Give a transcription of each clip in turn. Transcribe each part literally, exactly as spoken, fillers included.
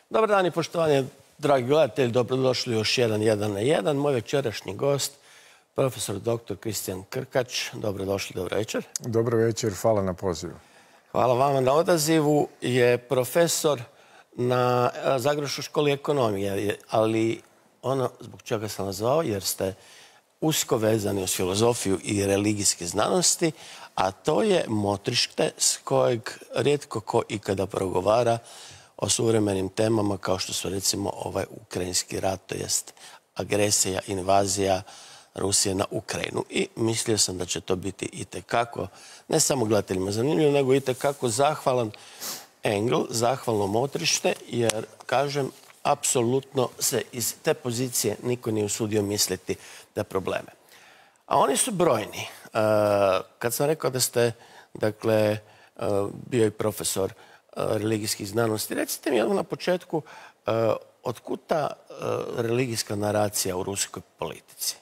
Dobar dan i poštovanje, dragi gledatelji, dobrodošli u još jedan jedan na jedan. Moj večerašnji gost, profesor doktor Kristijan Krkač. Dobrodošli, dobro večer. Dobro večer, hvala na pozivu. Hvala vama na odazivu. Je profesor na Zagrebačkoj školi ekonomije, ali ono zbog čega sam nazvao, jer ste usko vezani uz filozofiju i religijske znanosti, a to je motrište s kojeg rijetko ko ikada progovara o suvremenim temama kao što su recimo ovaj ukrajinski rat, to jest agresija, invazija Rusije na Ukrajinu. I mislio sam da će to biti itekako, ne samo gledateljima zanimljivo, nego itekako zahvalan engl, zahvalno motrište, jer, kažem, apsolutno se iz te pozicije niko nije usudio misliti da probleme. A oni su brojni. Kad sam rekao da ste, dakle, bio i profesor religijskih znanosti, recite mi odmah na početku, otkud ta religijska naracija u ruskoj politici?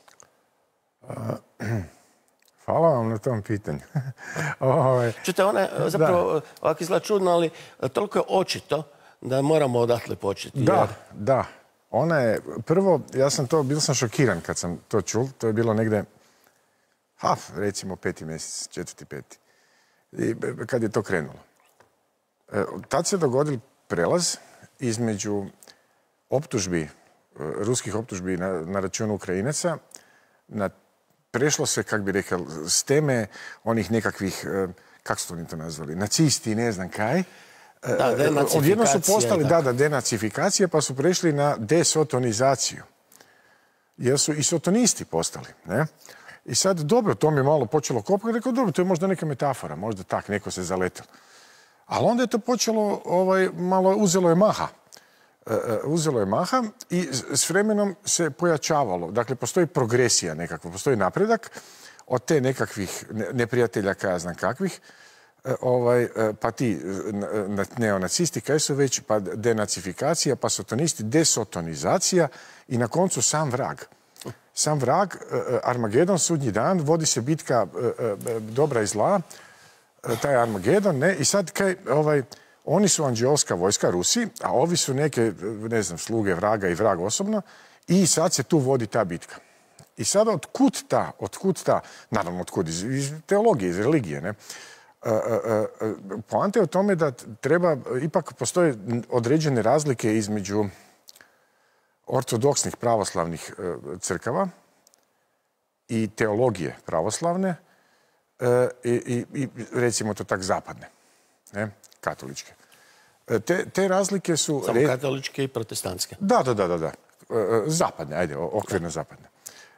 Hvala vam na tom pitanju. Čujte, ona je zapravo ovako izgleda čudno, ali toliko je očito da moramo odatle početi. Da, da. Ona je, prvo, ja sam to, bio sam šokiran kad sam to čul. To je bilo negde, ha, recimo peti mjesec, četvrti, peti. I kad je to krenulo. Tad se dogodil prelaz između optužbi, ruskih optužbi na, na račun Ukrajinaca, na prešlo se, kak bi rekao, s teme onih nekakvih, kako su oni to nazvali, nacisti, ne znam kaj. Da, denacifikacija. Odjedno su postali, da, da, denacifikacija, pa su prešli na desotonizaciju. Jer su i sotonisti postali, ne? I sad, dobro, to mi je malo počelo kopati, rekao, dobro, to je možda neka metafora, možda tak, neko se zaletao. Ali onda je to počelo, ovaj, malo uzelo je maha. Uzelo je maha i s vremenom se pojačavalo. Dakle, postoji progresija nekakva, postoji napredak od te nekakvih neprijatelja, kaj ja znam kakvih, ovaj, pa ti neonacisti, kaj su već, pa denacifikacija, pa sotonisti, desotonizacija i na koncu sam vrag. Sam vrag, Armagedon, sudnji dan, vodi se bitka dobra i zla, taj Armagedon, ne, i sad kaj, ovaj, oni su anđeolska vojska, Rusi, a ovi su neke, ne znam, sluge vraga i vrag osobno, i sad se tu vodi ta bitka. I sada otkud ta, otkud ta, naravno otkud, iz, iz teologije, iz religije, ne? Poanta je u tome da treba, ipak postoje određene razlike između ortodoksnih pravoslavnih crkava i teologije pravoslavne i, i, i recimo to tak zapadne, ne? Katoličke. Te, te razlike su... Samo katoličke i protestantske. Da, da, da, da, da. Zapadne, ajde, okvirno zapadne.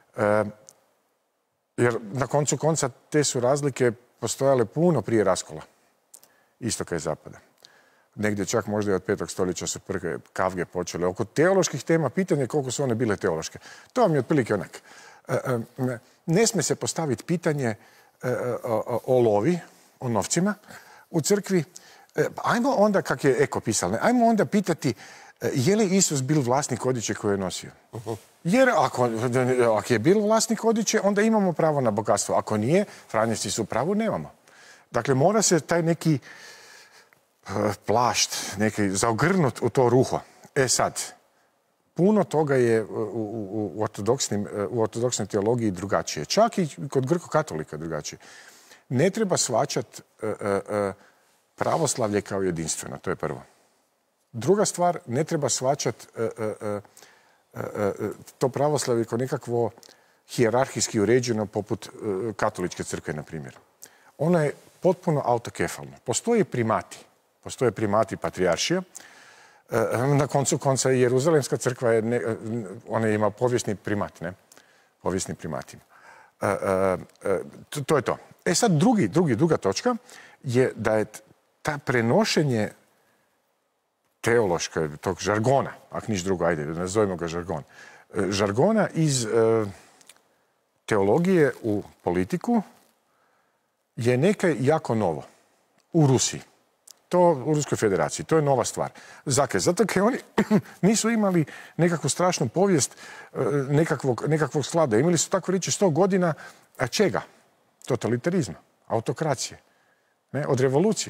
Jer na koncu konca te su razlike postojale puno prije raskola istoka i zapada. Negdje čak možda i od petog stoljeća su prve kavge počele. Oko teoloških tema pitanje koliko su one bile teološke. To vam je otprilike onak. Ne smije se postaviti pitanje o lovi, o novcima u crkvi. Ajmo onda, kak je Eko pisal, ajmo onda pitati je li Isus bil vlasnik odjeće koje je nosio. Jer ako, ako je bil vlasnik odjeće, onda imamo pravo na bogatstvo. Ako nije, franjevci su pravo, nemamo. Dakle, mora se taj neki plašt, neki zaogrnut u to ruho. E sad, puno toga je u, u, u, ortodoksnim, u ortodoksnoj teologiji drugačije. Čak i kod grko-katolika drugačije. Ne treba shvaćati uh, uh, pravoslavlje kao jedinstveno, to je prvo. Druga stvar, ne treba shvaćati uh, uh, uh, uh, to pravoslavlje kao nekakvo hijerarhijski uređeno poput uh, katoličke crkve, na primjer. Ono je potpuno autokefalno. Postoje primati. Postoje primati patrijaršija. Uh, na koncu konca i Jeruzalemska crkva je, ne, ona ima povijesni primat, ne? Povijesni primatima. Uh, uh, uh, to, to je to. E sad, drugi, drugi, druga točka je da je ta prenošenje teološka, tog žargona, ako niš drugo, ajde, nazovimo ga žargon, žargona iz e, teologije u politiku je nekaj jako novo u Rusiji. To u Ruskoj federaciji. To je nova stvar. Zakaj? Zato kaj oni nisu imali nekakvu strašnu povijest nekakvog, nekakvog slada. Imali su, tako reći, sto godina a čega? Totalitarizma, autokracije, ne? Od revolucije.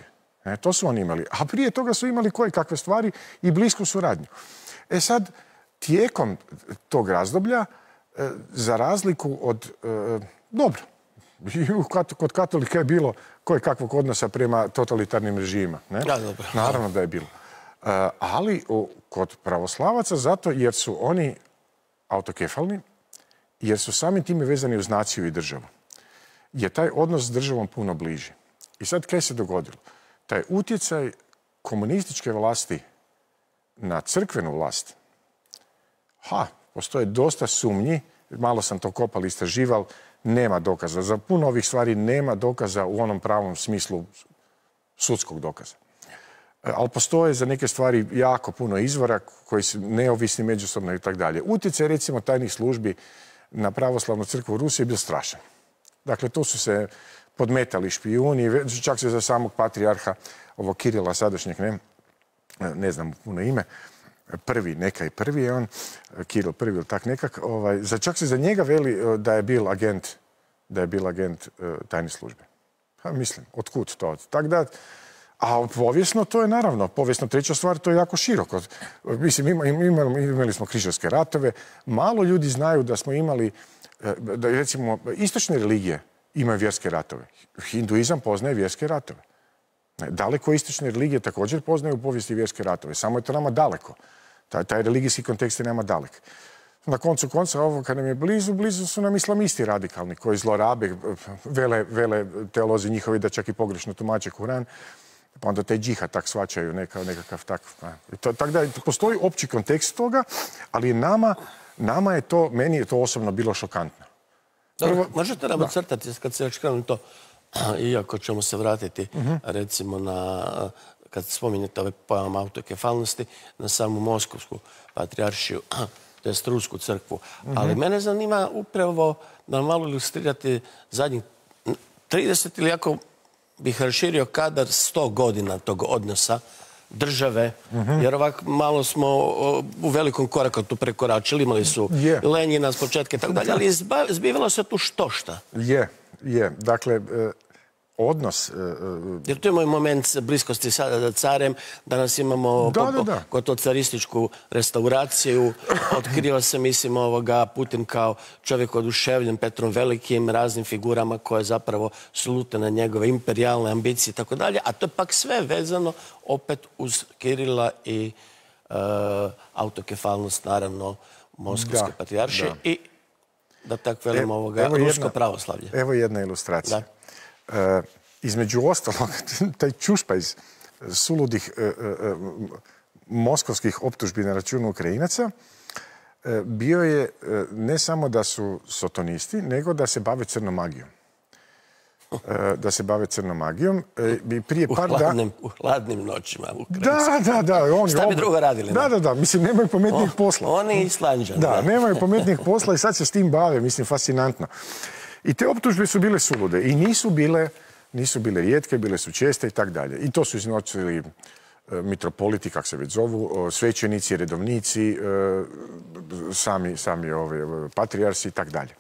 Ne, to su oni imali. A prije toga su imali koje kakve stvari i blisku suradnju. E sad, tijekom tog razdoblja, e, za razliku od... E, dobro, kod katolika je bilo koje kakvog odnosa prema totalitarnim režimima. Ne? Ja, dobro. Naravno da je bilo. E, ali o, kod pravoslavaca zato jer su oni autokefalni, jer su sami time vezani uz naciju i državu. Je taj odnos s državom puno bliži. I sad kaj se dogodilo? Taj utjecaj komunističke vlasti na crkvenu vlast, ha, postoje dosta sumnji, malo sam to kopal, istražival, nema dokaza. Za puno ovih stvari nema dokaza u onom pravom smislu sudskog dokaza. Ali postoje za neke stvari jako puno izvora koji su neovisni međusobno i tako dalje. Utjecaj, recimo, tajnih službi na pravoslavnu crkvu u Rusiji je bio strašan. Dakle, tu su se podmetali špijuni, čak se za samog patrijarha, ovo Kirila sadašnjeg, ne, ne znam puno ime, prvi, neka i prvi je on, Kiril prvi ili tak nekak, ovaj, za, čak se za njega veli da je bil agent, da je bil agent uh, tajne službe. Pa mislim, otkud to? Tak da, a povijesno to je naravno, povijesno treća stvar, to je jako široko. Mislim, ima, imali, imali smo križarske ratove, malo ljudi znaju da smo imali, da recimo, istočne religije imaju vjerske ratove. Hinduizam poznaje vjerske ratove. Daleko istočne religije također poznaju u povijesti vjerske ratove. Samo je to nama daleko. Taj, taj religijski kontekst je nama dalek. Na koncu konca, ovo kad nam je blizu, blizu su nam islamisti radikalni koji zlorabe, vele, vele teolozi njihovi da čak i pogrešno tumače Kuran, pa onda taj džihad tak svačaju neka, nekakav takav. Tako da postoji opći kontekst toga, ali nama, nama je to, meni je to osobno bilo šokantno. Dobro, možete nam ocrtati kad se već krenu to, iako ćemo se vratiti uh-huh. recimo na, kad spominjete ove pojam autokefalnosti, na samu Moskovsku patrijaršiju, to je Rusku crkvu. Uh-huh. Ali mene zanima upravo da malo ilustrirati zadnjih trideset ili ako bih raširio kadar sto godina tog odnosa države, uh-huh. jer ovako malo smo u velikom koraku tu prekoračili, imali su yeah. Lenjina s početka i tako dalje, ali zbivalo se tu što šta. Je, je. Dakle, odnos... Jer tu je moj moment bliskosti sa carem, danas imamo da, da, da. gotovo carističku restauraciju, otkriva se, mislim, ovoga Putin kao čovjek oduševljen Petrom Velikim, raznim figurama koje zapravo slute na njegove imperijalne ambicije i tako dalje, a to je pak sve vezano opet uz Kirila i uh, autokefalnost, naravno, Moskovske patrijaršije i, da tako velimo, ovoga, evo rusko jedna, pravoslavlje. Evo jedna ilustracija. E, između ostalog, taj čušpajz suludih e, e, moskovskih optužbi na računu Ukrajinaca e, bio je e, ne samo da su sotonisti, nego da se bave crnom magijom. E, da se bave crnom magijom. E, prije par u, hladnim, u hladnim noćima Ukrajinci. Da, da, da. Oni, Šta bi drugo radili? Da, da, da. Mislim, nemaju pametnijeg posla. Oni Islanđani. Da, nemaju pametnijeg posla i sad se s tim bave. Mislim, fascinantno. I te optužbe su bile sulude i nisu bile, nisu bile rijetke, bile su česte i tak dalje. I to su iznosili mitropoliti, kak se već zovu, svećenici, redovnici, sami, sami ove, patrijarsi i tak dalje.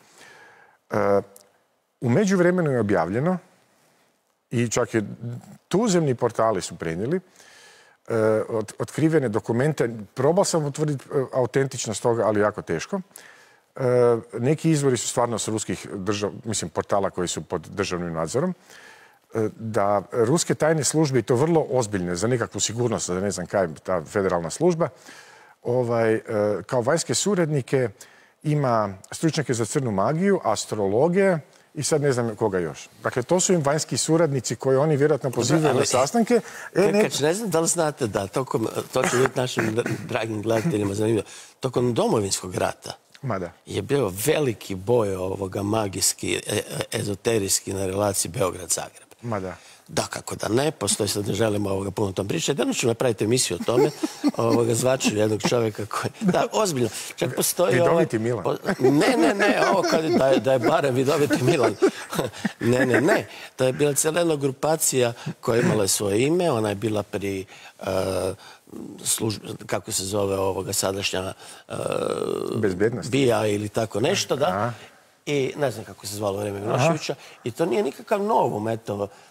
U međuvremenu je objavljeno i čak je tuzemni portali su prenijeli od, otkrivene dokumente. Probao sam utvrditi autentičnost toga, ali jako teško. E, neki izvori su stvarno s ruskih držav, mislim, portala koji su pod državnim nadzorom, e, da ruske tajne službe, i to vrlo ozbiljne za nekakvu sigurnost, za ne znam kaj, ta federalna služba, ovaj, e, kao vanjske suradnike ima stručnjake za crnu magiju, astrologe i sad ne znam koga još. Dakle, to su im vanjski suradnici koji oni vjerojatno pozivaju na sastanke. E, ne... ne znam da li znate da tokom, to će biti našim dragim gledateljima zanimljivo, tokom Domovinskog rata Mada. je bio veliki boj ovoga magijski, e, ezoterijski na relaciji Beograd-Zagreb. Mada. Da, kako da ne, postoji, sad ne želimo ovoga puno o tom pričati. Jedno ću napraviti emisiju o tome, ovoga zvaču jednog čovjeka koji... Da, ozbiljno. Čak postoji... Vidoviti ovaj, Milan. Po, ne, ne, ne, ovo kad da je, da je barem Vidoviti Milan. Ne, ne, ne. To je bila cijela jedna grupacija koja imala svoje ime. Ona je bila pri... Uh, službe, kako se zove ovoga sadašnja... Uh, Bezbjednost. Bija ili tako nešto, da. Aha. I ne znam kako se zvalo vrijeme Miloševića. I to nije nikakav novom, eto,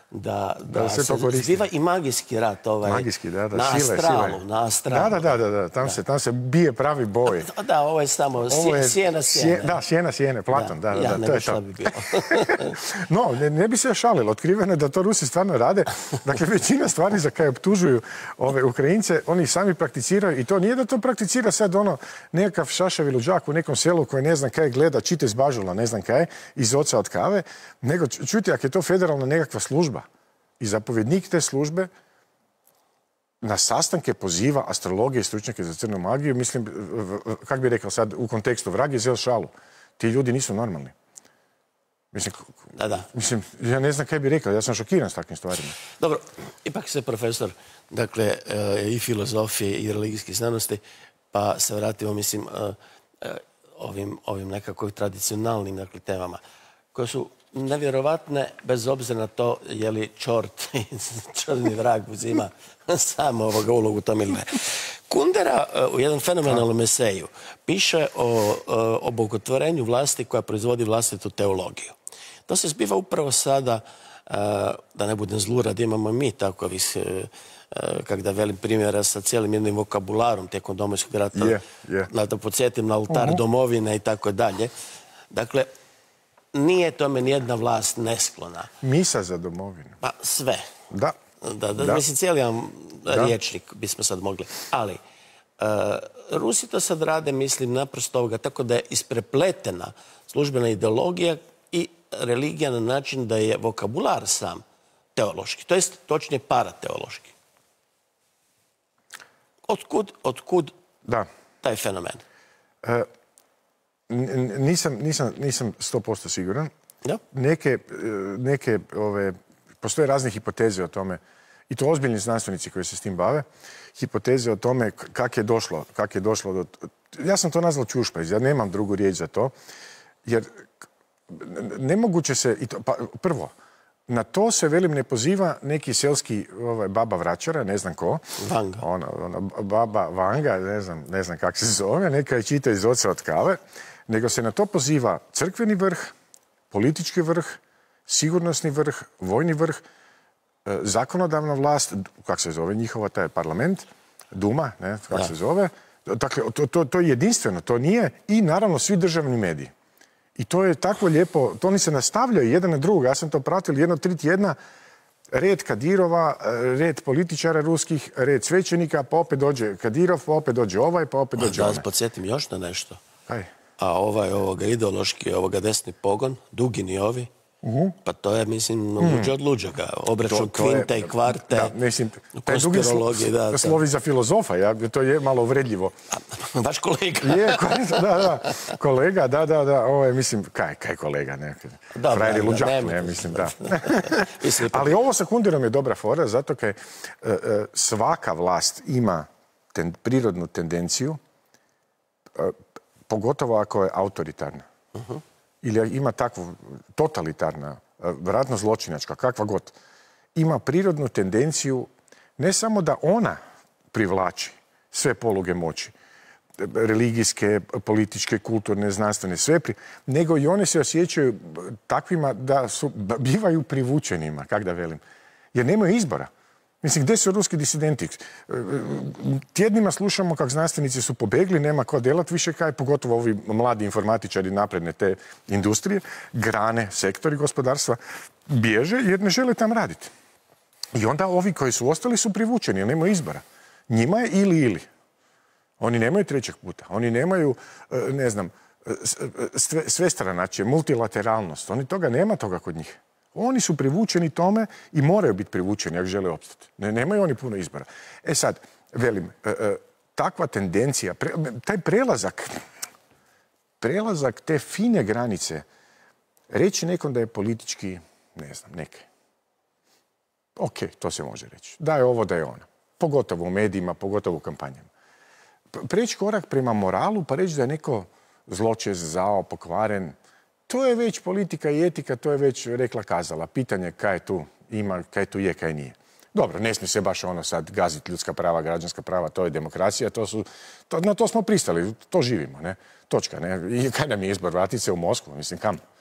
da, Da da se se to koristi. zbiva i magijski rat ovaj, Magijski, da, da, na sile, astralu. sile. Na astralu. Da, da, da, da, tam, Se, tam se bije pravi boj. Da, ovo je samo Ovo je sjena sjene. Da, sjena sjene, Platon, da, da, ja da, ne to bi je šta to. bi bilo. No, ne, ne bi se šalilo. Otkriveno je da to Rusi stvarno rade. Dakle, većina stvari za koje optužuju ove Ukrajince, oni sami prakticiraju i to nije da to prakticira sad ono nekakav šašav ili đak u nekom selu koji ne znam kaj gleda, čita iz bažula, ne znam kaj, iz oca od kave, nego čuti, ako je to federalna nekakva služba i zapovjednik te službe na sastanke poziva astrologije i stručnjake za crnu magiju, mislim, kak bi rekao sad u kontekstu, vrag je zel šalu. Ti ljudi nisu normalni. Mislim, da, da. mislim, ja ne znam kaj bi rekao, ja sam šokiran s takvim stvarima. Dobro, ipak se profesor, dakle, i filozofije i religijskih znanosti, pa se vratimo, mislim, ovim, ovim nekako tradicionalnim, dakle, temama, koje su nevjerovatne, bez obzira na to je li čort i črni vrag uzima samo ovoga ulogu tom ili ne. Kundera u jednom fenomenalnom eseju piše o obogotvorenju vlasti koja proizvodi vlastitu teologiju. To se zbiva upravo sada, da ne budem zlurad, imamo mi takovih, kak da velim primjera sa cijelim jednim vokabularom tijekom Domovinskog rata, yeah, yeah. da podsjetim na altar uh-huh. domovine i tako dalje. Dakle, nije tome nijedna vlast nesklona. Misa za domovinu. Pa sve. Da. Da, da, da. Mislim, cijeli jedan riječnik bismo sad mogli. Ali, uh, Rusi to sad rade, mislim, naprosto ovoga, tako da je isprepletena službena ideologija i religija na način da je vokabular sam teološki, to jest točnije parateološki. Otkud, otkud da. taj fenomen? E, nisam, nisam, nisam sto posto siguran. Ja? Neke, neke ove, postoje razne hipoteze o tome, i to ozbiljni znanstvenici koji se s tim bave, hipoteze o tome kak je došlo, kak je došlo do... Ja sam to nazvao čušpajz, ja nemam drugu riječ za to, jer nemoguće se... I to, pa, prvo, na to se, velim, ne poziva neki selski ovaj, baba vraćara, ne znam ko. Vanga. Ona, ona, baba Vanga, ne znam, ne znam kako se zove, neka je čita iz oca od kave, nego se na to poziva crkveni vrh, politički vrh, sigurnosni vrh, vojni vrh, zakonodavna vlast, kako se zove njihova, taj parlament, Duma, ne, kako se zove. Dakle, to, to, to je jedinstveno, to nije, i naravno svi državni mediji. I to je tako lijepo, to oni se nastavljaju jedan na drugog. Ja sam to pratio jedno tri tjedna, red Kadirova, red političara ruskih, red svećenika, pa opet dođe Kadirov, pa opet dođe ovaj, pa opet dođe onaj. Da vas podsjetim još na nešto. Aj. A ovaj ovoga ideološki, ovoga desni pogon, dugini ovi, Uh-huh. pa to je, mislim, luđe od luđega. Obračun kvinte i kvarte, da, mislim, konspirologije. Da, da. Slovi za filozofa, ja, to je malo uvredljivo. A, vaš kolega. Je, da, da, kolega, da, da, da, ovo je, mislim, kaj, kaj kolega, ne, frajer je luđak, ne, ne, mislim, da. Ali ovo sa Kunderom je dobra fora, zato kaj uh, svaka vlast ima ten, prirodnu tendenciju, uh, pogotovo ako je autoritarna. Uh-huh. Ili ima takvu totalitarna, vjerojatno zločinačka, kakva god, ima prirodnu tendenciju ne samo da ona privlači sve poluge moći, religijske, političke, kulturne, znanstvene, sve, pri, nego i one se osjećaju takvima da su, bivaju privučenima, kak da velim, jer nemaju izbora. Mislim, gdje su ruski disidenti? Tjednima slušamo kako znanstvenici su pobegli, nema ko delat više kaj, pogotovo ovi mladi informatičari napredne te industrije, grane, sektori gospodarstva, bježe jer ne žele tam raditi. I onda ovi koji su ostali su privučeni, jer nemaju izbora. Njima je ili ili. Oni nemaju trećeg puta. Oni nemaju, ne znam, sve, svestranačje, multilateralnost. Oni toga nema toga kod njih. Oni su privučeni tome i moraju biti privučeni ako žele opstati. Ne, nemaju oni puno izbora. E sad, velim, e, e, takva tendencija, pre, taj prelazak, prelazak te fine granice, reći nekom da je politički, ne znam, neke. Ok, to se može reći. Da je ovo, da je ono. Pogotovo u medijima, pogotovo u kampanjama. Preći korak prema moralu pa reći da je neko zločest, zao, pokvaren, to je već politika i etika, to je već rekla kazala. Pitanje kaj tu ima, kaj tu je, kaj nije. Dobro, ne smije se baš ono sad gaziti ljudska prava, građanska prava, to je demokracija, to su, to, na to smo pristali, to živimo, ne? Točka, ne? I kaj nam je izbor, vratiti se u Moskvu, mislim, kam?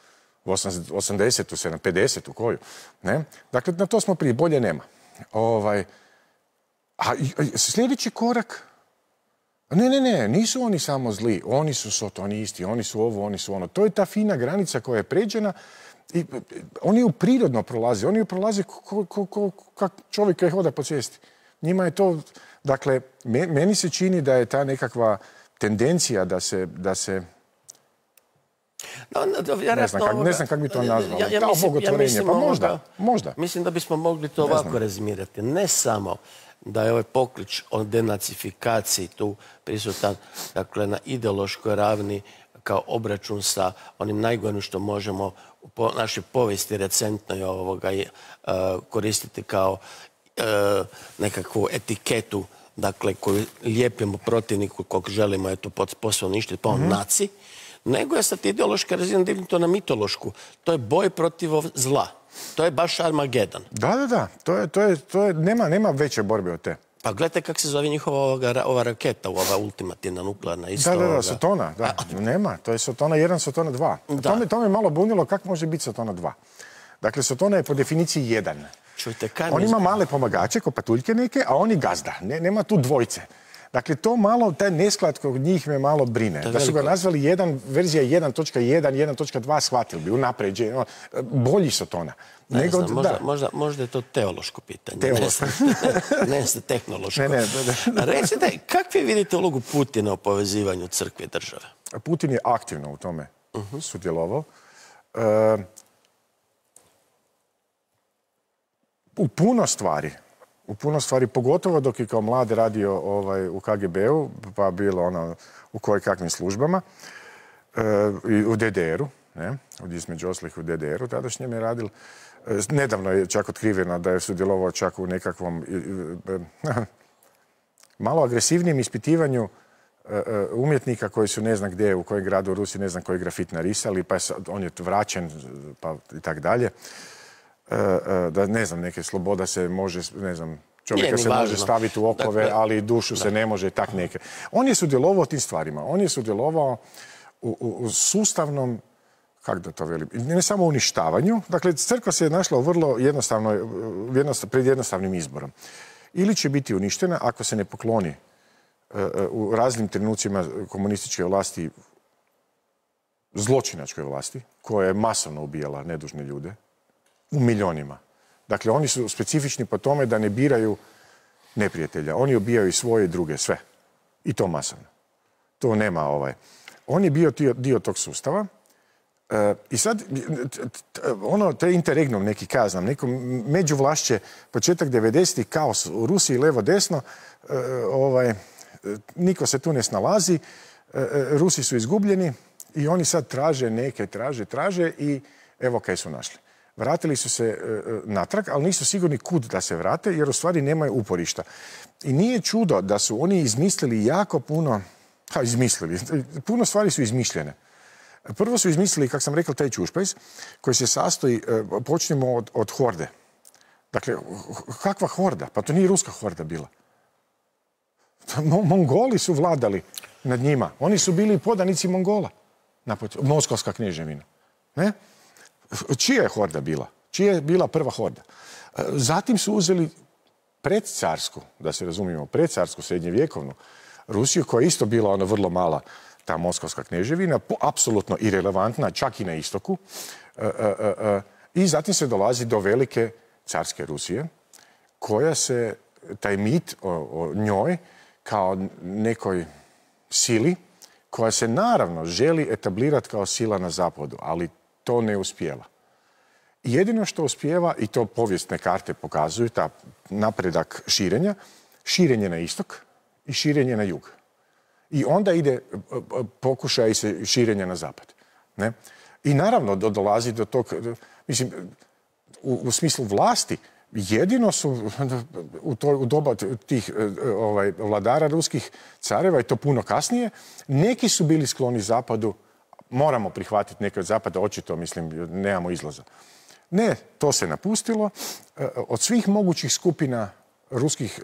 u osamdesetu, pedesetu, koju. Ne? Dakle, na to smo prije, bolje nema. Ovaj, a sljedeći korak... Ne, ne, ne, nisu oni samo zli, oni su sotonisti, oni su ovo, oni su ono. To je ta fina granica koja je pređena i oni ju prirodno prolaze, oni ju prolaze kako čovjek koji hoda po cesti. Njima je to, dakle, meni se čini da je ta nekakva tendencija da se, da se No, ne znam kako kak bi to nazvalo. Ja, ja kao mislim, bogotvorenje, ja pa ovoga, možda, možda. Mislim da bismo mogli to ovako razmirati. Ne samo da je ovaj poklič o denacifikaciji tu prisutan, dakle, na ideološkoj ravni kao obračun sa onim najgorim što možemo u po našoj povijesti recentnoj ovoga, uh, koristiti kao uh, nekakvu etiketu, dakle, koju lijepimo protivniku kog želimo eto posao ništiti, pa on mm-hmm. naci, nego je sad ideološka razina dignuto na mitološku. To je boj protiv zla. To je baš Armagedon. Da, da, da. To je, to je, to je, nema, nema veće borbe od te. Pa gledajte kako se zove njihova ovoga, ova raketa, ova ultimativna nuklearna. Isto da, da, da, ovoga. Sotona. Da. Nema, to je Sotona jedan, Sotona dva. To me, to me malo bunilo kako može biti Sotona dva. Dakle, Sotona je po definiciji jedan. Čujte, kaj on ima male pomagače, ko patuljke neke, a on i gazda. Ne, nema tu dvojce. Dakle, to malo, taj nesklad kod njih me malo brine. Da su ga nazvali jedan, verzija jedan točka jedan, jedan točka dva, shvatili bi, unapređe, no, bolji Sotona. Ne Nego, znam, možda, da. možda, možda je to teološko pitanje. Teološko. Ne, ne tehnološko. Ne, ne, ne. Recite, kakvi vidite ulogu Putina u povezivanju crkve i države? Putin je aktivno u tome uh-huh. sudjelovao. Uh, u puno stvari, u puno stvari, pogotovo dok je kao mlad radio ovaj, u K G B-u, pa bilo ono u koje kakvim službama, uh, i u D D R-u, ne, između oslih u D D R-u, tadašnjem je radil. Nedavno je čak otkriveno da je sudjelovao čak u nekakvom malo agresivnijem ispitivanju umjetnika koji su ne znam gdje, u kojem gradu u Rusiji, ne znam koji grafit narisali, pa je on je vraćen, pa i tak dalje. Da ne znam, neke sloboda se može, ne znam, čovjeka se može staviti u okove, dakle, ali dušu da. se ne može, tak neke. On je sudjelovao u tim stvarima. On je sudjelovao u, u, u sustavnom, kako da to velim, ne samo uništavanju. Dakle, crkva se je našla u vrlo jednostavno, jednostav, pred jednostavnim izborom. Ili će biti uništena ako se ne pokloni uh, u raznim trenucima komunističke vlasti, zločinačkoj vlasti, koja je masovno ubijala nedužne ljude, u milionima. Dakle, oni su specifični po tome da ne biraju neprijatelja. Oni ubijaju i svoje i druge, sve. I to masovno. To nema ovaj. On je bio dio, dio tog sustava. E, I sad, ono, to je interregnum neki kaznam, neko međuvlašće, početak devedesetih, kaos u Rusiji, levo-desno, e, ovaj, niko se tu ne snalazi, e, Rusi su izgubljeni i oni sad traže neke, traže, traže i evo kaj su našli. Vratili su se e, natrag, ali nisu sigurni kud da se vrate, jer u stvari nemaju uporišta. I nije čudo da su oni izmislili jako puno, ha, izmislili, puno stvari su izmišljene. Prvo su izmislili, kako sam rekao, taj čušpajs, koji se sastoji, počnemo od, od horde. Dakle, kakva horda? Pa to nije ruska horda bila. Mongoli su vladali nad njima. Oni su bili podanici Mongola. Moskovska knježevina. Ne? Čija je horda bila? Čija je bila prva horda? Zatim su uzeli predcarsku, da se razumijemo, predcarsku srednjevjekovnu Rusiju, koja je isto bila ona vrlo mala, ta moskovska knježevina, apsolutno irelevantna, čak i na istoku. E, e, e, I zatim se dolazi do velike carske Rusije, koja se, taj mit o, o njoj, kao nekoj sili, koja se naravno želi etablirati kao sila na zapadu, ali to ne uspijeva. Jedino što uspijeva, i to povijesne karte pokazuju, ta napredak širenja, širenje na istok i širenje na jug. I onda ide pokušaj širenja na zapad. Ne? I naravno dolazi do tog, mislim, u, u smislu vlasti, jedino su u, to, u doba tih ovaj, vladara ruskih careva, i to puno kasnije, neki su bili skloni zapadu, moramo prihvatiti neke od zapada, očito, mislim, nemamo izlaza. Ne, to se napustilo. Od svih mogućih skupina ruskih,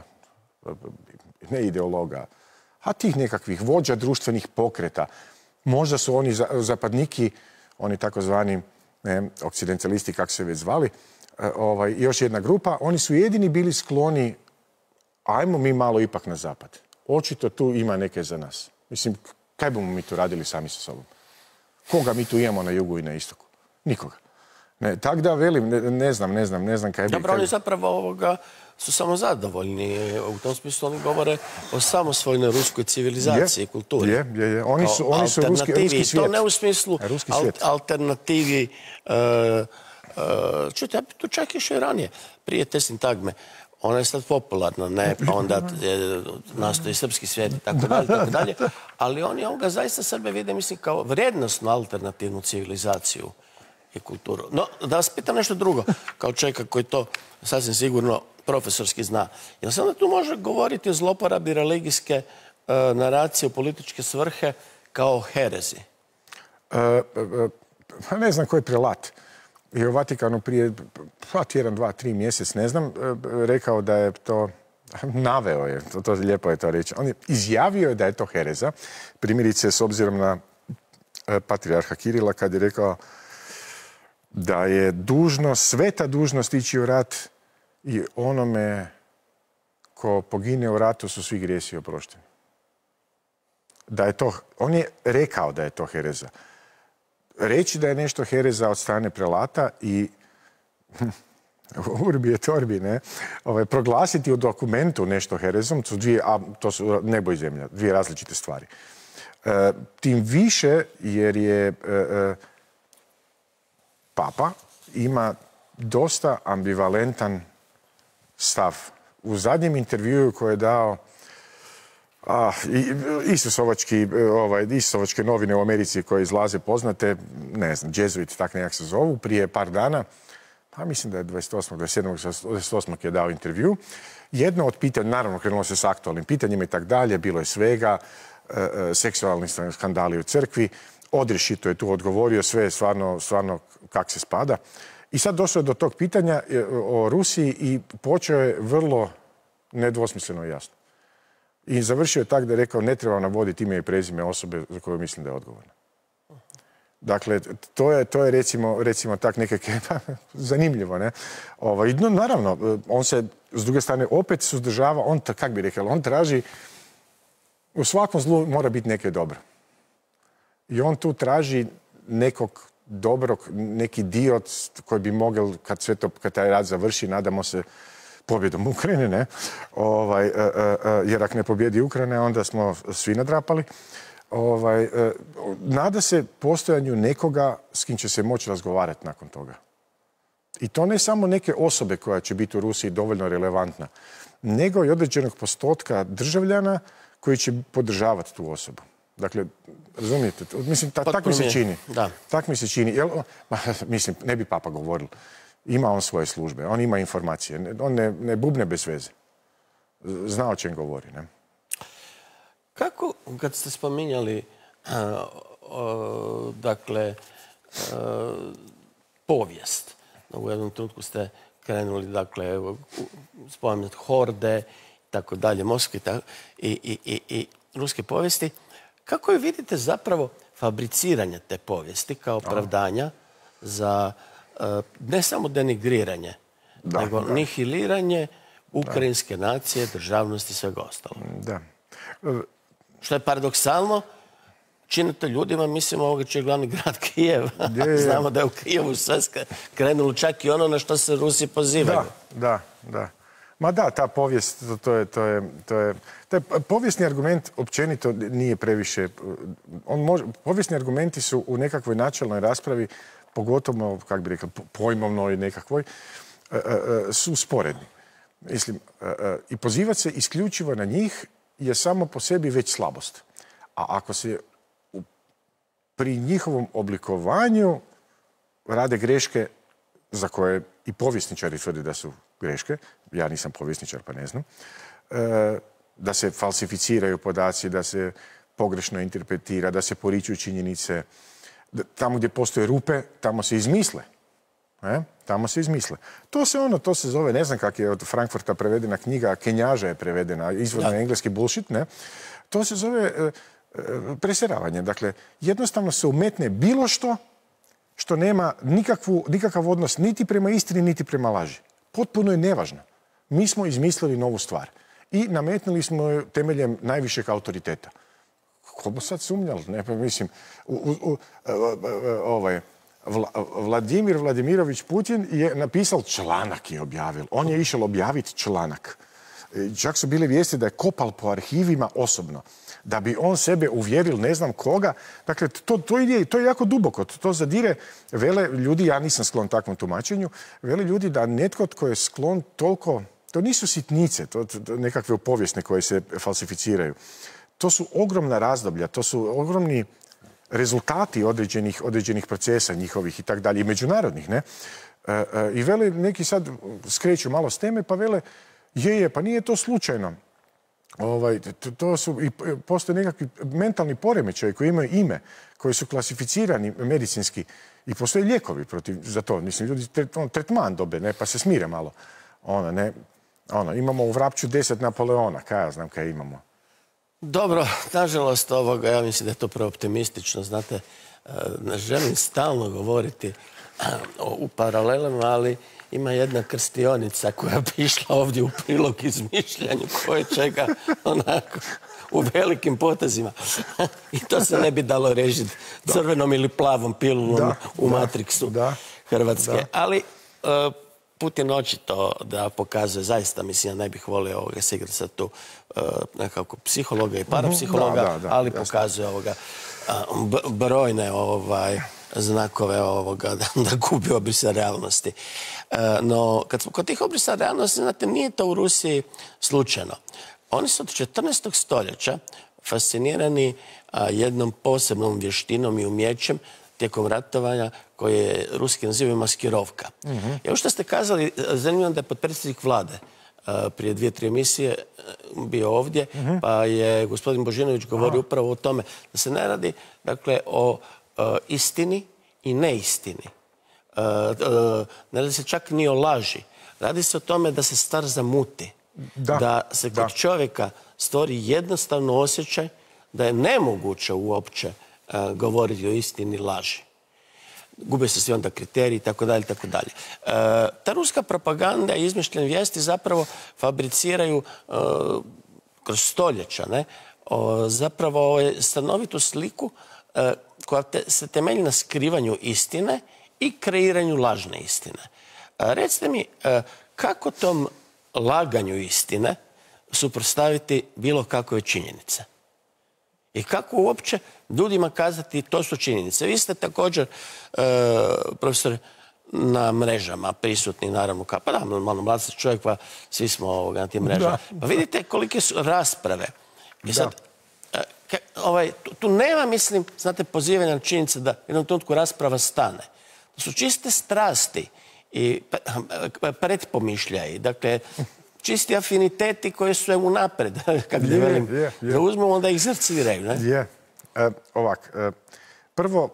ne ideologa, a tih nekakvih vođa društvenih pokreta, možda su oni zapadniki oni takozvani okcidentalisti, kako se već zvali, ovaj, još jedna grupa, oni su jedini bili skloni, ajmo mi malo ipak na zapad. Očito tu ima neke za nas. Mislim, kaj bomo mi tu radili sami sa sobom? Koga mi tu imamo na jugu i na istoku? Nikoga. Ne, tak da velim, ne, ne znam, ne znam, ne znam kaj bi... Dobro, oni zapravo ovoga su samo zadovoljni. U tom smislu oni govore o samosvojnoj ruskoj civilizaciji i kulturi. Je, je, je. Oni su, oni su ruski, ruski svijet. To ne u smislu al, alternativi... Uh, uh, čujte, ja bi tu čak išao i ranije. Prije te sintagme. Ona je sad popularna, ne, pa onda je, nastoji srpski svijet i tako dalje, tako dalje. Ali oni ovoga zaista sebe vide, mislim, kao vrijednosnu alternativnu civilizaciju i kulturu. No, da vas pitam nešto drugo, kao čovjeka koji to sasvim sigurno profesorski zna. Jel se onda tu može govoriti o zloporabi religijske uh, naracije u političke svrhe kao herezi? Uh, uh, pa ne znam koji prelat. I u Vatikanu prije pa, tjedan, dva, tri mjesec, ne znam, rekao da je to, naveo je, to, to lijepo je to reći, on je izjavio da je to hereza, primjerice s obzirom na patrijarha Kirila kad je rekao da je dužnost, sveta dužnost ići u rat i onome ko pogine u ratu su svi grijesi oprošteni. Da je to, on je rekao da je to hereza. Reći da je nešto hereza od strane prelata i urbi et orbi, ne? Ovaj, proglasiti u dokumentu nešto herezom, to su, dvije, a, to su nebo i zemlja, dvije različite stvari. E, tim više jer je e, e, Papa ima dosta ambivalentan stav. U zadnjem intervjuu koji je dao Ah, Isusovački, ovaj, Isusovačke novine u Americi koje izlaze poznate, ne znam, Jezuit, tak nekak se zovu, prije par dana, pa mislim da je dvadeset osmog, dvadeset sedmog, dvadeset osmog je dao intervju. Jedno od pitanja, naravno krenulo se s aktualnim pitanjima i tak dalje, bilo je svega, e, e, seksualni skandali u crkvi, odrješito je tu odgovorio, sve je stvarno, stvarno kak se spada. I sad došlo je do tog pitanja o Rusiji i počeo je vrlo nedvosmisleno i jasno. I završio je tak da je rekao ne treba navoditi ime i prezime osobe za koju mislim da je odgovorna. Dakle, to je, to je recimo, recimo tak nekakve zanimljivo, ne? Ovaj, no, naravno, on se s druge strane opet suzdržava, on, kak bi rekao, on traži, u svakom zlu mora biti neke dobro. I on tu traži nekog dobrog, neki dio koji bi mogel, kad sve to, kad taj rad završi, nadamo se, pobjedom Ukrajine, ne? Ovaj, e, e, jer ako ne pobjedi Ukrajine, onda smo svi nadrapali. Ovaj, e, nada se postojanju nekoga s kim će se moći razgovarati nakon toga. I to ne samo neke osobe koja će biti u Rusiji dovoljno relevantna, nego i određenog postotka državljana koji će podržavati tu osobu. Dakle, razumijete? Mislim, ta, tak mi se čini. Da. Tak mi se čini. Jel, ma, mislim, ne bi Papa govoril. Ima on svoje službe, on ima informacije. On ne, ne bubne bez veze. Zna o čem govori, ne? Kako, kad ste spominjali, uh, uh, dakle, uh, povijest, u jednom trenutku ste krenuli, dakle, spominjati horde, i tako dalje, Moskve i, i, i, i ruske povijesti, kako je vidite zapravo fabriciranje te povijesti kao opravdanja za ne samo denigriranje, da, nego da. nihiliranje ukrajinske da. nacije, državnosti i svega ostalo. Da. Što je paradoksalno, činite ljudima, mislim, ovoga će je glavni grad Kijev. Je, je. Znamo da je u Kijevu sve krenulo čak i ono na što se Rusi pozivaju. Da, da, da. Ma da, ta povijest, to je, to je, to je, taj povijesni argument općenito nije previše, on može, povijesni argumenti su u nekakvoj načelnoj raspravi, pogotovo, kako bi rekao, pojmovnoj nekakvoj, su sporedni. Mislim, i pozivati se isključivo na njih je samo po sebi već slabost. A ako se pri njihovom oblikovanju rade greške za koje i povjesničari tvrde da su greške, ja nisam povjesničar pa ne znam, da se falsificiraju podaci, da se pogrešno interpretira, da se poričuju činjenice, tamo gdje postoje rupe, tamo se izmisle. E? Tamo se izmisle. To se ono, to se zove, ne znam kak je od Frankfurta prevedena knjiga, Kenjaža je prevedena, izvorno engleski bullshit, ne? To se zove e, e, preseravanje. Dakle, jednostavno se umetne bilo što što nema nikakvu, nikakav odnos niti prema istini, niti prema laži. Potpuno je nevažno. Mi smo izmislili novu stvar i nametnuli smo je temeljem najvišeg autoriteta. Ko bi sad sumnjal? Ne, pa mislim, u, u, u, ovaj, Vla, Vladimir Vladimirović Putin je napisal članak i objavil. On je išel objaviti članak. Čak su bile vijesti da je kopal po arhivima osobno. Da bi on sebe uvjeril ne znam koga. Dakle, to, to, je, to je jako duboko. To zadire, vele ljudi, ja nisam sklon takvom tumačenju, vele ljudi da netko tko je sklon toliko... To nisu sitnice, to, to nekakve povijesne koje se falsificiraju. To su ogromna razdoblja, to su ogromni rezultati određenih, određenih procesa njihovih i tak dalje, i međunarodnih, ne? E, e, I vele, neki sad skreću malo s teme, pa vele, je, je, pa nije to slučajno. Ovaj, to, to su, i postoje nekakvi mentalni poremećaji koji imaju ime, koji su klasificirani medicinski i postoje lijekovi protiv, za to. Mislim, ljudi tret, on, tretman dobe, ne, pa se smire malo. Ono, ne, ono, imamo u Vrapču deset Napoleona, kaj ja znam kaj imamo. Dobro, nažalost ovoga, ja mislim da je to preoptimistično, znate, ne želim stalno govoriti u paralelama, ali ima jedna krstionica koja bi išla ovdje u prilog izmišljanju koje čega onako u velikim potezima. I to se ne bi dalo režiti crvenom ili plavom pilulom da, u da, Matrixu da, Hrvatske. Da. Ali uh, Putin očito da pokazuje, zaista mislim, ja ne bih volio ovoga se igrati sad tu uh, nekako psihologa i parapsihologa, da, da, da, ali jasno. Pokazuje ovoga uh, brojne ovaj, znakove ovoga da, da gubi obrise realnosti. Uh, no, kad smo kod tih obrisa realnosti, znate, nije to u Rusiji slučajno. Oni su od četrnaestog stoljeća fascinirani uh, jednom posebnom vještinom i umjećem tijekom ratovanja koje ruski nazivaju maskirovka. Mm-hmm. I ovo što ste kazali, zanimljivo da je potpredsjednik vlade uh, prije dvije, tri emisije uh, bio ovdje, mm-hmm. pa je gospodin Božinović govorio Aha. upravo o tome da se ne radi dakle, o uh, istini i neistini. Uh, uh, ne radi se čak ni o laži. Radi se o tome da se stvar zamuti. Da, da se kod da. čovjeka stvori jednostavno osjećaj da je nemoguće uopće uh, govoriti o istini i laži. Gube se svi onda kriteriji i tako dalje, tako dalje. Uh, ta ruska propaganda i izmišljene vijesti zapravo fabriciraju uh, kroz stoljeća, ne? Uh, zapravo je stanovitu sliku uh, koja te, se temelji na skrivanju istine i kreiranju lažne istine. Uh, recite mi, uh, kako tom laganju istine suprotstaviti bilo kakve činjenice? I kako uopće ljudima kazati to su činjenice? Vi ste također, e, profesor, na mrežama prisutni, naravno, kao, pa da, malo mlad ste čovjek, pa svi smo ovoga, na tim mrežama. Da. Pa vidite kolike su rasprave. I sad, e, ka, ovaj, tu, tu nema, mislim, znate, pozivanja na činjenice da u jednom trenutku rasprava stane. To su čiste strasti i pretpomišljaji. Dakle, čisti afiniteti koji su unapred, kako da velim, je, je. da uzmemo, onda ih zrciraju, ne? Je. E, ovak, e, prvo,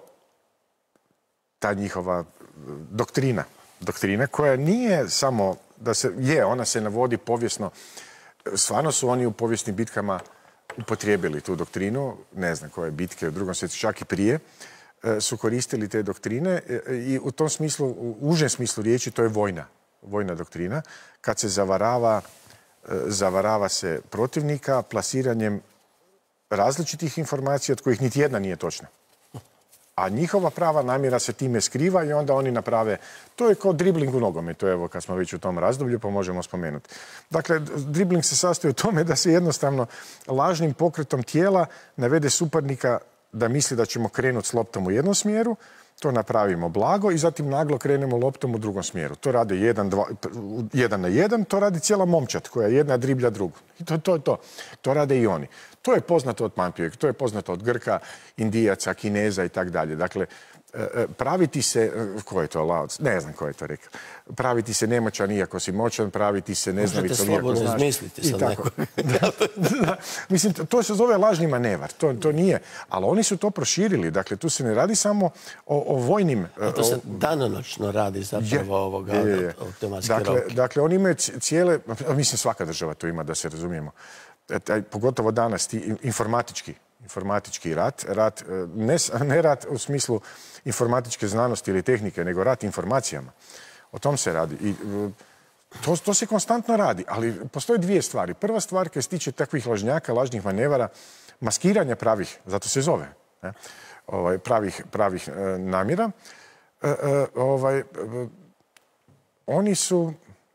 ta njihova doktrina, doktrina koja nije samo da se, je, ona se navodi povijesno, stvarno su oni u povijesnim bitkama upotrijebili tu doktrinu, ne znam koje bitke u drugom svijetu, čak i prije, e, su koristili te doktrine e, i u tom smislu, u užem smislu riječi, to je vojna. vojna doktrina, kad se zavarava, zavarava se protivnika plasiranjem različitih informacija od kojih niti jedna nije točna. A njihova prava namjera se time skriva i onda oni naprave... To je kao dribling u nogometu, evo kad smo već u tom razdoblju, pa možemo spomenuti. Dakle, dribling se sastoji u tome da se jednostavno lažnim pokretom tijela navede suparnika da misli da ćemo krenuti s loptom u jednom smjeru, to napravimo blago i zatim naglo krenemo loptom u drugom smjeru. To rade jedan, dva, jedan na jedan, to radi cijela momčad koja jedna driblja drugu. I to, to, to. to rade i oni. To je poznato od Pampijeg, to je poznato od Grka, Indijaca, Kineza i tak dalje. Dakle, praviti se, ko je to Laoc? Ne znam ko je to rekao. Praviti se nemoćan iako si moćan, praviti se neznalica iako znaš. Izmisliti sad neko. da, da, mislim, to se zove lažni manevar. To, to nije. Ali oni su to proširili. Dakle, tu se ne radi samo o, o vojnim... A to se danonoćno radi zapravo je, ovoga, je, je. od te maskirovke. Dakle, dakle, oni imaju cijele... Mislim, svaka država to ima, da se razumijemo. Taj, pogotovo danas, ti informatički informatički rat, rat ne, ne rat u smislu informatičke znanosti ili tehnike, nego rat informacijama. O tom se radi. I to, to se konstantno radi, ali postoje dvije stvari. Prva stvar koja se tiče takvih lažnjaka, lažnih manevara, maskiranja pravih, zato se zove, ne? Ovaj, pravih, pravih e, namjera. E, e, ovaj, e, oni su,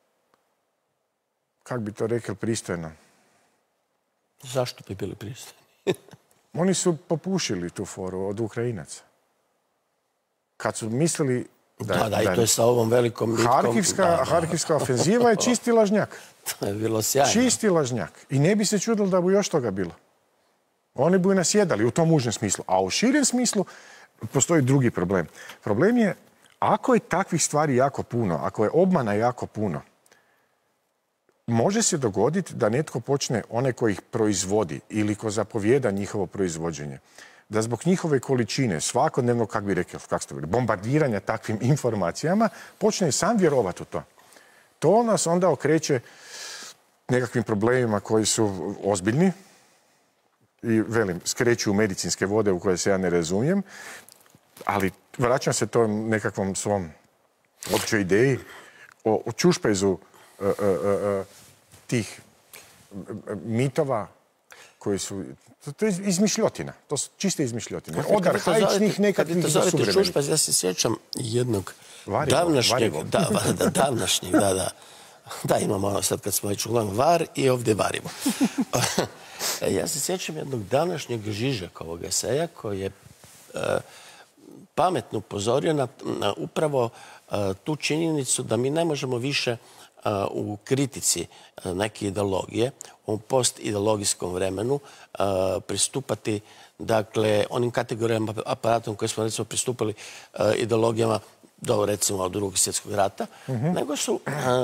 kako bi to rekli, pristojno? Zašto bi bili pristojni? Oni su popušili tu foru od Ukrajinaca. Kad su mislili da... Da, da, i to je sa ovom velikom bitkom. Harkivska, da, da. Harkivska ofenziva je čisti lažnjak. To je bilo sjajno. Čisti lažnjak. I ne bi se čudili da bi još toga bilo. Oni bi nasjedali u tom užem smislu. A u širem smislu postoji drugi problem. Problem je, ako je takvih stvari jako puno, ako je obmana jako puno, može se dogoditi da netko počne, onaj koji ih proizvodi ili ko zapovjeda njihovo proizvođenje, da zbog njihove količine, svakodnevno, kako bi rekli, kako ste rekli, bombardiranja takvim informacijama, počne sam vjerovati u to. To nas onda okreće nekakvim problemima koji su ozbiljni i, velim, skreću u medicinske vode u koje se ja ne razumijem, ali vraćam se tom nekakvom svom općoj ideji o, o čušpezu e, e, e, tih mitova koji su... To je izmišljotina. To su čiste izmišljotine. Od arhaičnih nekakvih do suvremenih. Čušpez, ja se sjećam jednog Varivo, davnašnjeg... varivo. Da, da, davnašnjeg, da, da. Da, imamo ono sad kad smo već uglavnom var i ovdje varivo. Ja se sjećam jednog davnašnjeg Žižaka ovog eseja koji je e, pametno upozorio na, na upravo e, tu činjenicu da mi ne možemo više u kritici neke ideologije, u post-ideologijskom vremenu pristupati, dakle, onim kategorijama aparatom koje smo, recimo, pristupali ideologijama do, recimo, od drugog svjetskog rata, mm-hmm. nego su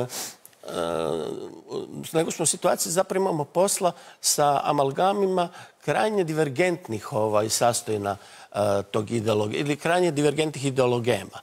nego smo u situaciji zapravo imamo posla sa amalgamima krajnje divergentnih ovaj, sastojina tog ideologije ili krajnje divergentnih ideologema.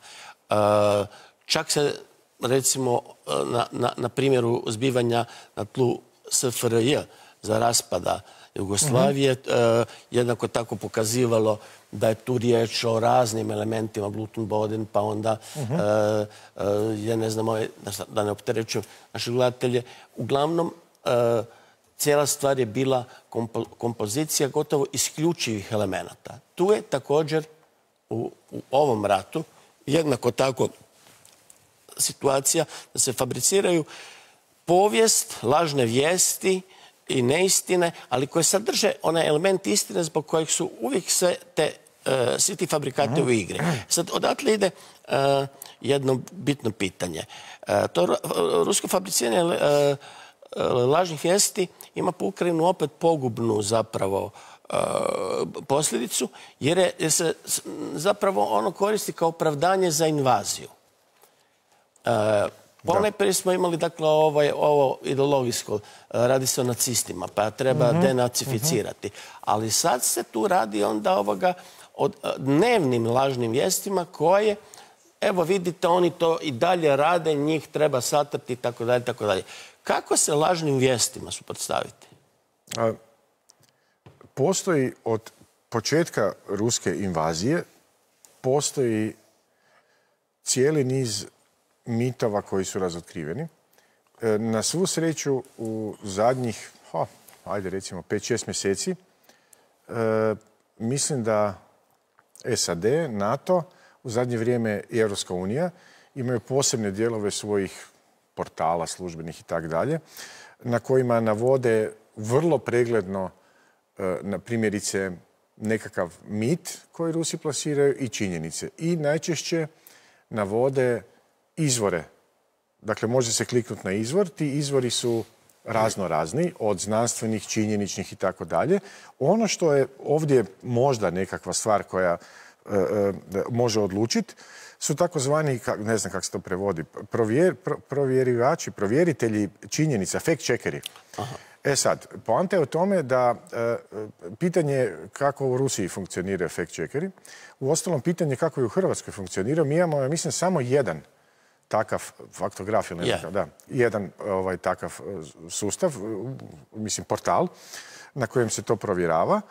Čak se recimo na, na, na primjeru zbivanja na tlu S F R J za raspada Jugoslavije, mm-hmm. jednako tako pokazivalo da je tu riječ o raznim elementima, Blutenboden, pa onda, mm-hmm. e, e, ja ne znam, da ne opterećujem naše gledatelje, uglavnom e, cijela stvar je bila kompo, kompozicija gotovo isključivih elemenata. Tu je također u, u ovom ratu jednako tako situacija da se fabriciraju povijest, lažne vijesti i neistine, ali koje sadrže onaj element istine zbog kojeg su uvijek sve te, uh, svi ti fabrikati u igri. Sad, odatle ide uh, jedno bitno pitanje. Uh, to rusko fabriciranje uh, lažnih vijesti ima po Ukrajinu opet pogubnu zapravo uh, posljedicu, jer, je, jer se zapravo ono koristi kao opravdanje za invaziju. Uh, Ponajprije smo imali, dakle, ovaj, ovo ideologijsko, radi se o nacistima, pa treba mm-hmm. denacificirati. Mm-hmm. Ali sad se tu radi onda ovoga o dnevnim lažnim vijestima koje, evo vidite, oni to i dalje rade, njih treba satrti, tako dalje, tako dalje. Kako se lažnim vijestima suprotstaviti? A, postoji od početka ruske invazije, postoji cijeli niz mitova koji su razotkriveni. Na svu sreću u zadnjih, ha, ajde recimo, pet šest mjeseci, e, mislim da S A D, NATO, u zadnje vrijeme i Europska unija imaju posebne dijelove svojih portala, službenih i tak dalje, na kojima navode vrlo pregledno, e, na primjerice, nekakav mit koji Rusi plasiraju i činjenice. I najčešće navode izvore. Dakle, može se kliknuti na izvor. Ti izvori su razno razni, od znanstvenih, činjeničnih i tako dalje. Ono što je ovdje možda nekakva stvar koja e, e, može odlučiti su takozvani, ne znam kako se to prevodi, provjer, pro, provjerivači, provjeritelji činjenica, fact-checkeri. E sad, poanta je u tome da e, pitanje kako u Rusiji funkcioniraju fact-checkeri, u ostalom pitanje kako je u Hrvatskoj funkcioniraju, mi imamo, ja mislim, samo jedan takav faktograf ili nekakav, yeah. da, jedan ovaj, takav sustav, mislim, portal na kojem se to provjerava.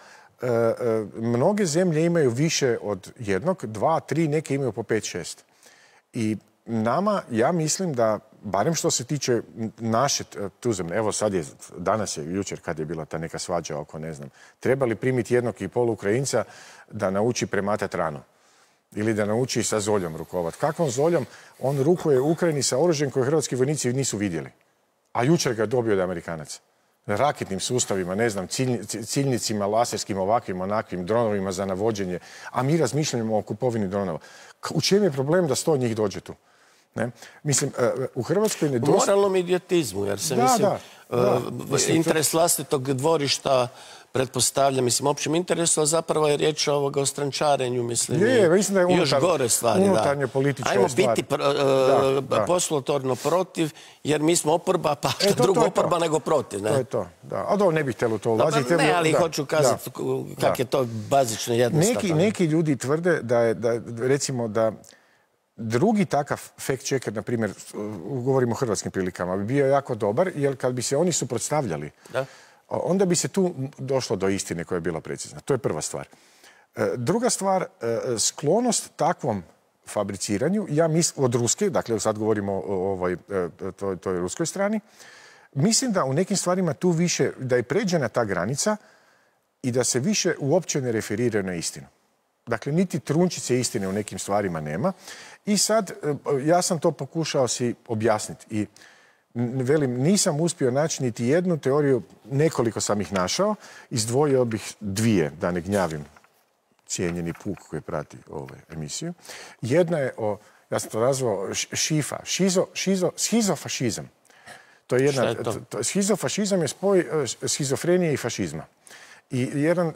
mnoge zemlje imaju više od jednog, dva, tri, neke imaju po pet, šest. I nama, ja mislim da, barem što se tiče naše tuzemne, evo sad je, danas je, jučer kad je bila ta neka svađa oko, ne znam, trebali primiti jednog i pol Ukrajinca da nauči prematati ranu. Ili da nauči sa zoljom rukovat. Kakvom zoljom? On rukuje u Ukrajini sa oružjem koje hrvatski vojnici nisu vidjeli. A jučer ga je dobio od Amerikanaca. Raketnim sustavima, ne znam, ciljnicima, laserskim, ovakvim, onakvim, dronovima za navođenje. A mi razmišljamo o kupovini dronova. U čem je problem da sto njih dođe tu? Ne? Mislim, u Hrvatskoj ne dosta... U moralnom idiotizmu, jer se, da, mislim, da, da. Uh, interes vlastitog dvorišta pretpostavlja, mislim, općem interesu, a zapravo je riječ o ovoga o strančarenju, mislim, je, mislim da je unutar, još gore stvari. Unutarnje političke Ajmo stvari. biti pr, uh, da, da. poslotorno protiv, jer mi smo oporba, pa e, to, drugo to oporba nego protiv. Ne? To je to, da. A dobro, ne bih htjelo to ulaziti. Ne, ali da, hoću kazati kak je to bazično jednostavno. Neki, neki ljudi tvrde da je, da, recimo, da drugi takav fact checker, na primjer, govorimo o hrvatskim prilikama, bi bio jako dobar, jer kad bi se oni suprotstavljali, da? onda bi se tu došlo do istine koja je bila precizna. To je prva stvar. Druga stvar, sklonost takvom fabriciranju, ja mislim, od ruske, dakle sad govorimo o ovoj, toj, toj ruskoj strani, mislim da u nekim stvarima tu više, da je pređena ta granica i da se više uopće ne referiraju na istinu. Dakle, niti trunčice istine u nekim stvarima nema. I sad, ja sam to pokušao si objasniti i velim, nisam uspio naći niti jednu teoriju, nekoliko sam ih našao, izdvojio bih dvije, da ne gnjavim cijenjeni puk koji prati ovu emisiju. Jedna je o, ja sam to nazvao šifa, šizo, šizo, schizofašizam. To je jedna, je to? To, schizofašizam je spoj schizofrenije i fašizma. I jedan,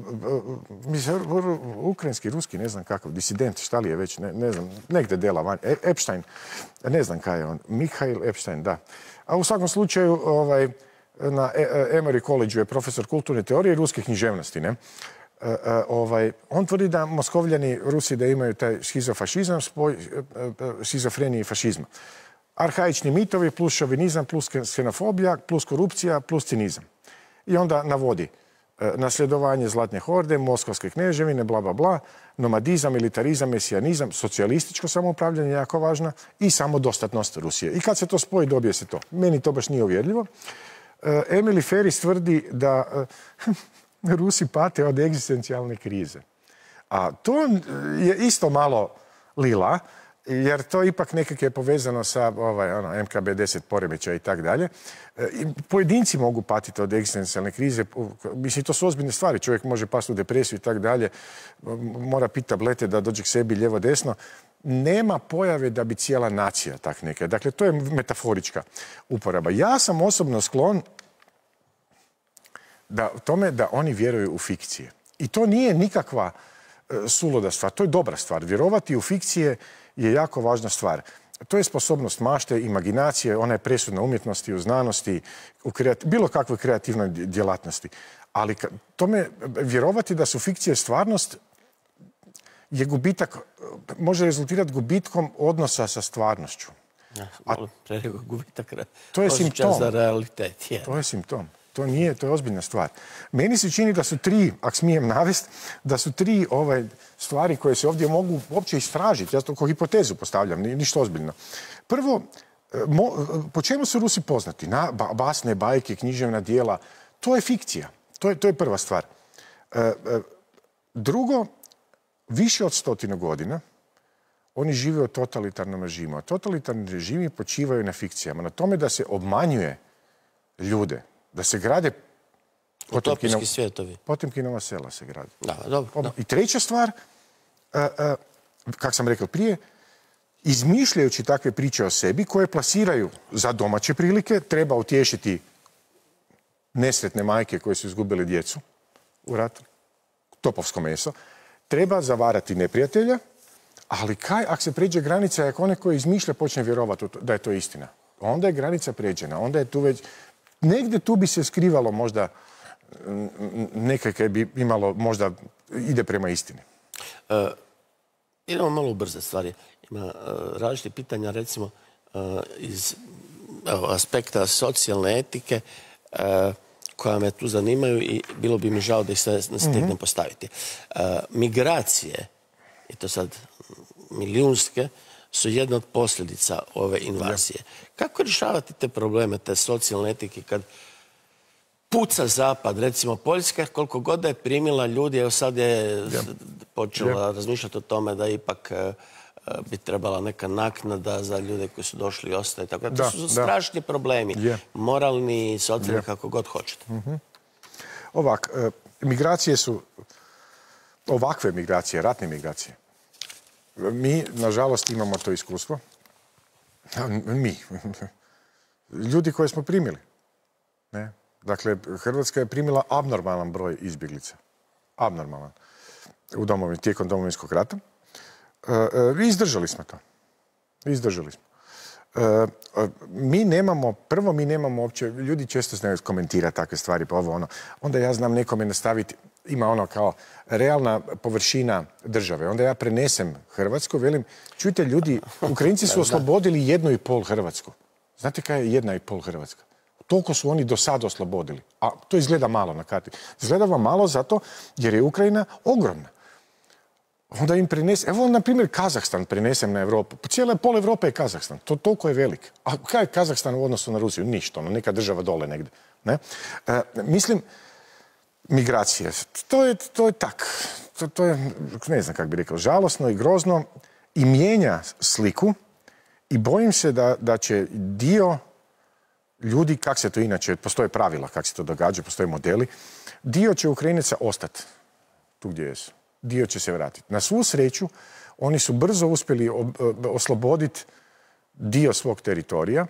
mislim, ukrajinski, ruski, ne znam kakav, disident, šta li je već, ne, ne znam, negde dela van, Epstein, ne znam kaj je on, Mihail Epstein, da. A u svakom slučaju, ovaj, na Emory College-u je profesor kulturne teorije i ruske književnosti, ne? Ovaj, on tvrdi da Moskovljani, Rusi, da imaju taj schizofašizam, spoj schizofrenije i fašizma. Arhaični mitovi plus šovinizam, plus ksenofobija, plus korupcija, plus cinizam. I onda navodi nasljedovanje Zlatne horde, Moskovske kneževine, bla, bla, bla, nomadizam, militarizam, mesijanizam, socijalističko samoupravljanje, jako važno, i samodostatnost Rusije. I kad se to spoji, dobije se to. Meni to baš nije uvjerljivo. Emily Ferris tvrdi da Rusi pate od egzistencijalne krize. A to je isto malo lila, jer to ipak nekak je povezano sa ovaj, ono, M K B deset poremećaja i tak dalje. Pojedinci mogu patiti od egzistencijalne krize. Mislim, to su ozbiljne stvari. Čovjek može pasti u depresiju i tak dalje. Mora piti tablete da dođe k sebi lijevo-desno. Nema pojave da bi cijela nacija tak neka. Dakle, to je metaforička uporaba. Ja sam osobno sklon da, tome da oni vjeruju u fikcije. I to nije nikakva suluda stvar. To je dobra stvar. Vjerovati u fikcije je jako važna stvar. To je sposobnost mašte, imaginacije, ona je presudna umjetnosti, u znanosti, u kreat... bilo kakvoj kreativnoj djelatnosti. Ali tome vjerovati da su fikcije stvarnost je gubitak, može rezultirati gubitkom odnosa sa stvarnošću. A gubitak to je simptom. Za realitet. Je. To je simptom. To nije, to je ozbiljna stvar. Meni se čini da su tri, ako smijem navest, da su tri ovaj, stvari koje se ovdje mogu uopće istražiti. Ja to kao hipotezu postavljam, ništa ozbiljno. Prvo, mo, po čemu su Rusi poznati? Na basne, bajke, književna dijela. To je fikcija. To je, to je prva stvar. E, e, drugo, više od stotinu godina oni žive u totalitarnom režimu. A totalitarni režimi počivaju na fikcijama. Na tome da se obmanjuje ljude. Da se grade utopijski svijetovi. Potemkinova sela se grade. Da, dobro, da. I treća stvar, uh, uh, kako sam rekao prije, izmišljajući takve priče o sebi koje plasiraju za domaće prilike, treba utješiti nesretne majke koje su izgubile djecu u ratu, topovsko meso, treba zavarati neprijatelja, ali kaj ako se pređe granica, ako onaj koji izmišlja počne vjerovati da je to istina, onda je granica pređena, onda je tu već... Negdje tu bi se skrivalo možda nekaj kaj bi imalo, možda ide prema istini. E, idemo malo u brze stvari. Ima e, različite pitanja, recimo, e, iz evo, aspekta socijalne etike. E, koja me tu zanimaju i bilo bi mi žao da ih se ne stignem postaviti. Migracije, i to sad milijunske, su jedna od posljedica ove invazije. Kako rješavati te probleme, te socijalne etike, kad puca zapad, recimo Poljska, koliko god da je primila ljudi, evo sad je počela razmišljati o tome da ipak bi trebala neka naknada za ljude koji su došli i ostali. Tako da, to su strašni problemi. Moralni, socijalni, kako god hoćete. Ovak, migracije su ovakve migracije, ratne migracije. Mi, nažalost, imamo to iskustvo. Mi. Ljudi koje smo primili. Ne? Dakle, Hrvatska je primila abnormalan broj izbjeglica. Abnormalan. U domovin, tijekom Domovinskog rata. I izdržali smo to. Izdržali smo. Mi nemamo, prvo mi nemamo uopće, ljudi često znaju komentirati takve stvari, pa ovo ono. Onda ja znam nekome nastaviti, ima ono kao realna površina države. Onda ja prenesem Hrvatsku, velim, čujte ljudi, Ukrajinci su oslobodili jednu i pol Hrvatsku. Znate kaj je jedna i pol Hrvatska? Toliko su oni do sada oslobodili. A to izgleda malo na karti. Izgleda vam malo zato jer je Ukrajina ogromna. Onda im prenese, evo na primjer Kazahstan prenesem na Evropu. Cijela pol Evrope je Kazahstan. To toliko je velik. A kaj je Kazahstan u odnosu na Rusiju? Ništa, ono, neka država dole negdje. Ne? E, mislim, migracije, to je, to je tak. To, to je, ne znam kako bi rekao, žalosno i grozno i mijenja sliku i bojim se da, da će dio ljudi, kak se to inače, postoje pravila kako se to događa, postoje modeli, dio će Ukrajinaca ostati tu gdje jesu. Dio će se vratiti. Na svu sreću, oni su brzo uspjeli osloboditi dio svog teritorija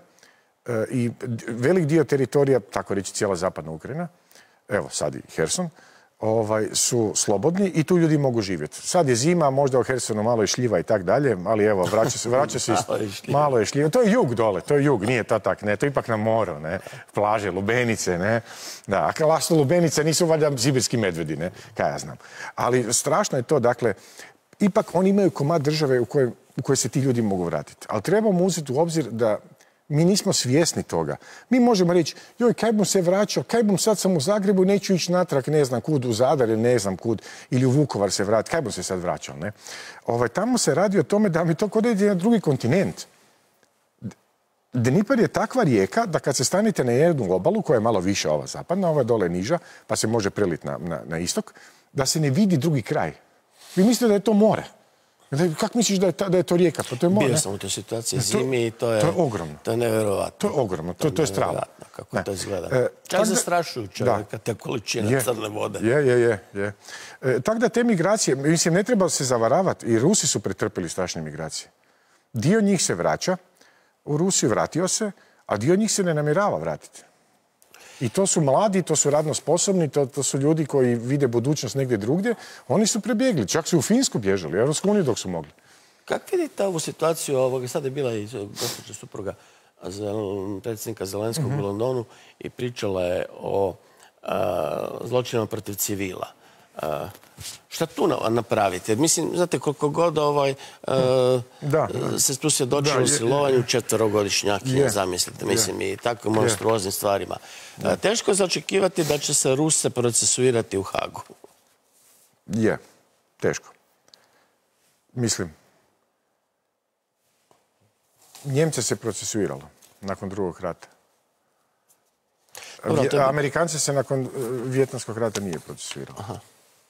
i velik dio teritorija, tako reći cijela zapadna Ukrajina, evo sad i Herson, ovaj, su slobodni i tu ljudi mogu živjeti. Sad je zima, možda u Hersonu malo je šljiva i tak dalje, ali evo, vraća se, vraća se isto. Malo je šljiva. To je jug dole, to je jug, nije to tak, ne, to je ipak na moru, ne, plaže, lubenice, ne. Da, a kao su lubenice, nisu valjda sibirski medvedi, ne, kaj ja znam. Ali strašno je to, dakle, ipak oni imaju komad države u kojoj, u kojoj se ti ljudi mogu vratiti. Ali trebamo uzeti u obzir da mi nismo svjesni toga. Mi možemo reći, joj, kaj bom se vraćao, kaj bom sad sam u Zagrebu i neću ići natrag, ne znam kud, u Zadar ili ne znam kud, ili u Vukovar se vratiti, kaj bom se sad vraćao, ne? Ovaj, tamo se radi o tome da mi to kod ide na drugi kontinent. Dnipar je takva rijeka da kad se stanete na jednu obalu, koja je malo više ova zapadna, ova dole niža, pa se može preliti na, na, na istok, da se ne vidi drugi kraj. Vi mislite da je to more. Kako misliš da je, ta, da je to rijeka? Pa to je more, Bio sam u toj situaciji zimi i to je, to je ogromno. To je nevjerovatno. To je ogromno, to, to je strava. Kako ne. To izgleda. E, Čak zastrašujuće kad te količina je, crne vode. Je, je, je. je. E, tako da te migracije, mislim, ne treba se zavaravati. I Rusi su pretrpili strašne migracije. Dio njih se vraća, u Rusiju vratio se, a dio njih se ne namjerava vratiti. I to su mladi, to su radno sposobni, to, to su ljudi koji vide budućnost negdje drugdje. Oni su prebjegli, čak su u Finsku bježali, u Europsku uniju dok su mogli. Kako vidite ovu situaciju? Ovoga, sad je bila i gospođa supruga predsjednika Zelenskog mm-hmm. u Londonu i pričala je o a, zločinama protiv civila. A, šta tu napraviti? Jer mislim, znate, koliko god ovaj, a, da, se tu se dođe u silovanju četverogodišnjaki, zamislite, mislim, je. I tako monstruoznim stvarima. A, teško je zaočekivati da će se Ruse procesuirati u Hagu. Je, teško. Mislim, Njemce se procesuiralo nakon drugog rata. Dobro, je... Amerikance se nakon Vijetnamskog rata nije procesuiralo. Aha.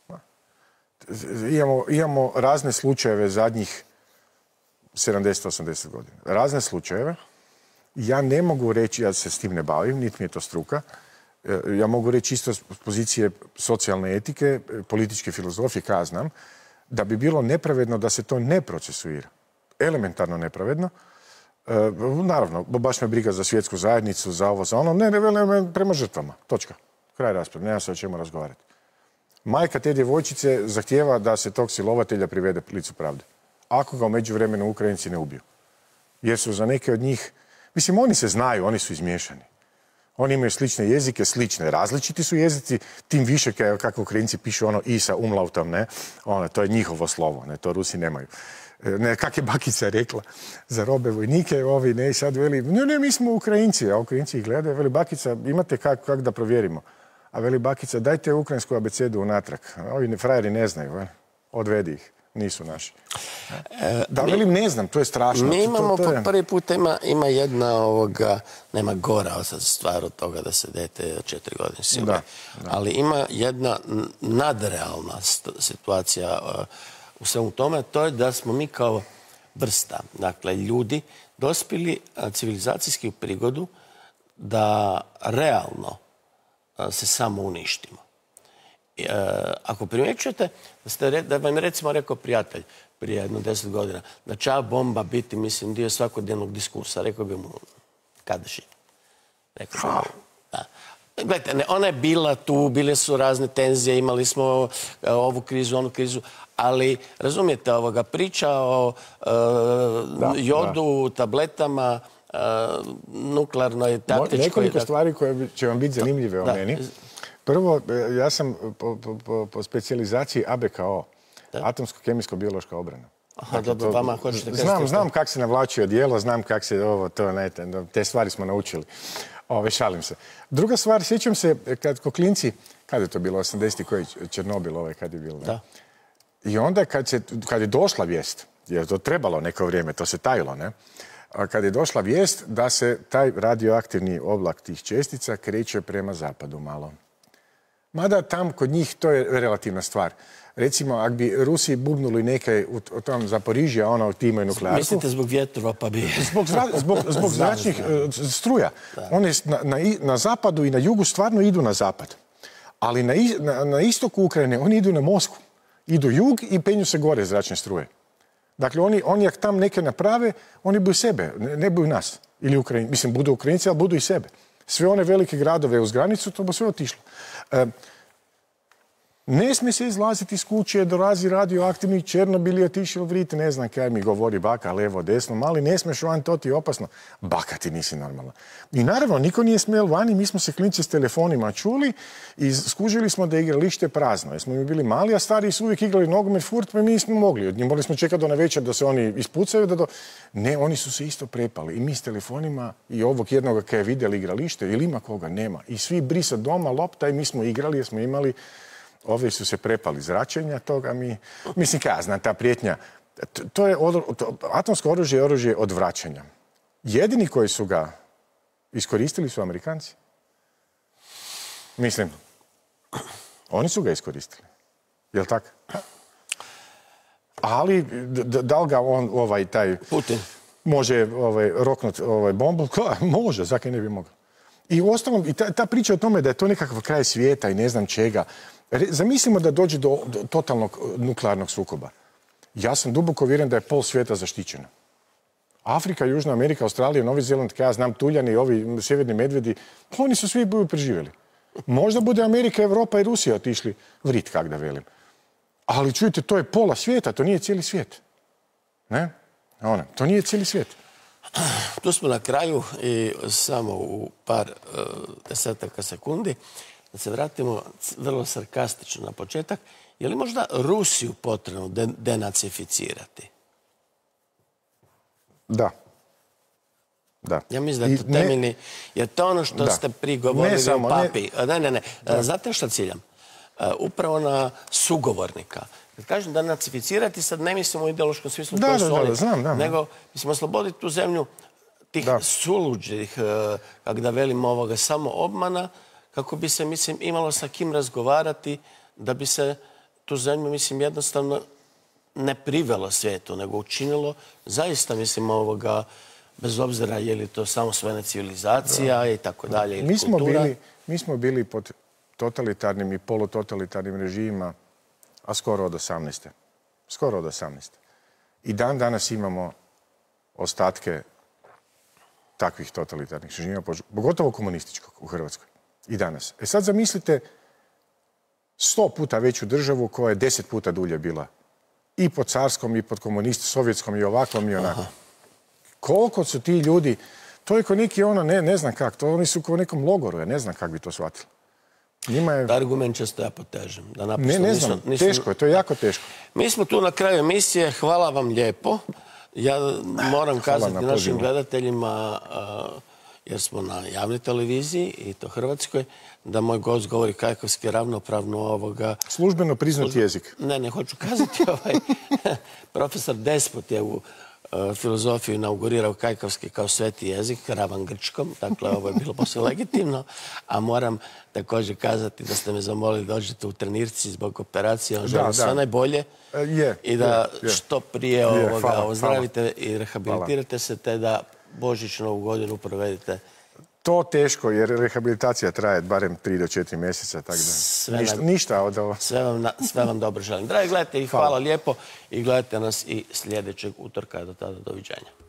Imamo, imamo razne slučajeve zadnjih sedamdeset osamdeset godina. Razne slučajeve. Ja ne mogu reći, ja se s tim ne bavim, niti mi je to struka. Ja mogu reći isto s pozicije socijalne etike, političke filozofije, kada znam, da bi bilo nepravedno da se to ne procesuira. Elementarno nepravedno. Naravno, baš me briga za svjetsku zajednicu, za ovo, za ono. Ne, ne, ne, prema žrtvama. Točka. Kraj rasprave. Nema se o čemu razgovarati. Majka te djevojčice zahtijeva da se tog silovatelja privede licu pravde. Ako ga u međuvremenu Ukrajinci ne ubiju. Jer su za neke od njih... Mislim, oni se znaju, oni su izmiješani. Oni imaju slične jezike, slične. Različiti su jezici, tim više kako Ukrajinci pišu ono i sa umlautom, ne? Ono, to je njihovo slovo, ne? To Rusi nemaju. Ne, kak je bakica rekla za robe vojnike, ovi ne, sad veli, ne, ne, mi smo Ukrajinci, a Ukrajinci ih gledaju, veli, bakica, imate kak, kak da provjerimo? A veli bakica, dajte ukrajinsku abecedu unatrag. Ovi frajeri ne znaju, odvedi ih. Nisu naši. Da, velim, ne znam, to je strašno. Mi imamo, po prvi put ima, ima jedna ovoga, nema gora sad stvar od toga da se dete od četiri godine siluje, ali ima jedna nadrealna situacija u svemu tome, to je da smo mi kao vrsta, dakle, ljudi, dospjeli civilizacijski u prigodu da realno se samo uništimo. Ako primjećujete da vam je recimo rekao prijatelj prije jedno deset godina da će bomba biti, mislim, dio svakodnevnog diskursa, rekao bi mu Kadaši. Rekao bi mu, da. Gledajte, ona je bila tu, bile su razne tenzije, imali smo ovu krizu, onu krizu, ali razumijete ovoga priča o jodu, tabletama, nuklearnoj taktičkoj... Nekoliko stvari koje će vam biti zanimljive o meni. Prvo, ja sam po specijalizaciji A B K O, atomsko-kemijsko-biološka obrana. Aha, dobro, vama hoćete... Znam kak se navlačuje dijelo, znam kak se ovo, to, ne, te stvari smo naučili. Ove, šalim se. Druga stvar, sjećam se, kad ko klinci, kad je to bilo, osamdesetih koji Černobil, ovaj, kad je bilo, ne? I onda kad je došla vijest, jer to trebalo neko vrijeme, to se tajilo, ne? Kad je došla vijest da se taj radioaktivni oblak tih čestica kreće prema zapadu malo. Mada tam kod njih to je relativna stvar. Recimo, ako bi Rusi bubnuli neke u tom Zaporižja, ono ti imaju nuklearku... Mislite zbog vjetrova pa bi... Zbog zračnih struja. One na zapadu i na jugu stvarno idu na zapad. Ali na istoku Ukrajine oni idu na Moskvu. Idu jug i penju se gore zračne struje. Dakle, oni ako tam neke naprave, oni budu sebe, ne budu nas. Ili Ukrajinci. Mislim, budu Ukrajinci, ali budu i sebe. Sve one velike gradove uz granicu, to bo sve otišlo. Ne smije se izlaziti iz kuće, dolazi radioaktivni Černobil je otišao vrit, ne znam kaj mi govori baka, levo, desno, mali, ne smiješ van, to ti je opasno. Baka, ti nisi normalno. I naravno, niko nije smjel vani, mi smo se klinci s telefonima čuli i skužili smo da je igralište prazno. Jer smo mi bili mali, a stariji su uvijek igrali nogomet, furt, pa mi nismo mogli. Od njih morali smo čekati do na večer da se oni ispucaju. Da do... Ne, oni su se isto prepali. I mi s telefonima i ovog jednoga kaj je vidjeli igralište, ili ima koga, nema. I svi brisa doma, lopta i mi smo igrali jer smo imali... Ovi su se prepali zračenja toga mi... Mislim, kaj ja znam, ta prijetnja... To je atomsko oružje je oružje odvraćanja. Jedini koji su ga iskoristili su Amerikanci. Mislim, oni su ga iskoristili. Jel' tako? Ali, da li ga on, ovaj, taj... Putin. Može roknuti bombu? Može, zakaj ne bi mogao. I u ostalom, ta priča o tome da je to nekakav kraj svijeta i ne znam čega... Zamislimo da dođe do totalnog nuklearnog sukoba. Ja sam duboko uvjeren da je pol svijeta zaštićeno. Afrika, Južna Amerika, Australija, Novi Zeland, ja znam Tuljani, ovi sjeverni medvedi, oni su svi bili preživjeli. Možda bude Amerika, Evropa i Rusija otišli vrit, kak da velim. Ali čujte, to je pola svijeta, to nije cijeli svijet. Ne? Ona, to nije cijeli svijet. Tu smo na kraju i samo u par desetaka sekundi. Da se vratimo vrlo sarkastično na početak. Je li možda Rusiju potrebno denacificirati? Da. Da. Ja mislim da je to temeljni... Jer to ono što ste prigovorili u papi... Ne, ne, ne. Znate što ciljam? Upravo na sugovornika. Kad kažem da denacificirati, sad ne mislimo u ideološkom smislu koji su oni, nego mislimo osloboditi tu zemlju tih suluđih, kako da velim ovoga, samo obmana, kako bi se, mislim, imalo sa kim razgovarati, da bi se tu zemlju, mislim, jednostavno ne privelo svijetu, nego učinilo zaista, mislim, ovoga, bez obzira je li to samo svojena civilizacija i tako dalje, ili kultura. Mi smo bili pod totalitarnim i polutotalitarnim režimima, a skoro od osamnaeste. Skoro od osamnaeste. I dan danas imamo ostatke takvih totalitarnih režima, pogotovo komunističkog u Hrvatskoj. I danas. E sad zamislite sto puta veću državu koja je deset puta dulje bila. I pod carskom, i pod komunistom, sovjetskom, i ovakvom, i onako. Koliko su ti ljudi, to je ko neki ono, ne znam kak, to oni su ko u nekom logoru, ja ne znam kak bi to shvatili. Argument često ja potežem. Ne, ne znam, teško je, to je jako teško. Mi smo tu na kraju emisije, hvala vam lijepo. Ja moram kazati našim gledateljima jer smo na javnoj televiziji, i to Hrvatskoj, da moj gost govori kajkavski ravnopravno ovoga... Službeno priznat jezik. Ne, ne, hoću kazati, ovaj, profesor Despot je u uh, filozofiju inaugurirao kajkavski kao sveti jezik, ravan grčkom, dakle ovo je bilo posve legitimno, a moram također kazati da ste me zamolili da dođete u Trenirci zbog operacije, on želim sve najbolje e, je, i da je, što prije je, ovoga hvala, ozdravite hvala. i rehabilitirate se, te da Božić Novu godinu provedete. To teško, jer rehabilitacija traje barem tri do četiri mjeseca, tako da ništa, nam, ništa od ovo. Sve vam, na, sve vam dobro želim. Dragi, gledajte i hvala, hvala lijepo i gledajte nas i sljedećeg utorka. Do tada, doviđenja.